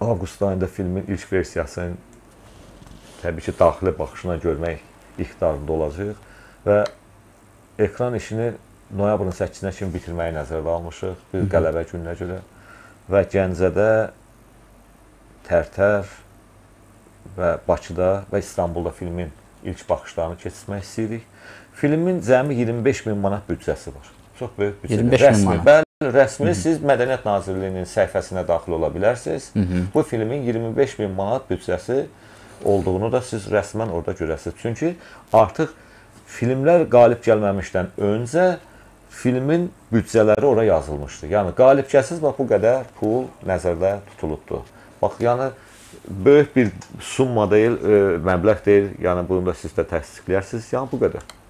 avqust ayında filmin ilk versiyasını təbii ki, daxili baxışına görmək iqtidarında olacaq və ekran işini noyabrın 8-nə kimi bitirməyi nəzərdə almışıq, bir qələbə gününə görə və Gəncədə, Tərtər və Bakıda və İstanbulda filmin ilk baxışlarını keçirmək istəyirik. Filmin cəmi 25.000 manat büdcəsi var. Çox böyük büdcədir. 25.000 manat. Bəli, rəsmi siz Mədəniyyət Nazirliyinin səhifəsinə daxil ola bilərsiniz. Bu filmin 25.000 manat büdcəsi olduğunu da siz rəsmən orada görəsiniz. Çünki artıq filmlər qalib gəlməmişdən öncə filmin büdcələri ora yazılmışdı. Yəni, qalib gəlsiz, bax, bu qədər pul nəzərdə tutulubdur. Bax, yəni, böyük bir summa deyil, məbləğ deyil. Yəni, bunu da siz də təsdiqləyirsiniz. Yəni, bu qədər.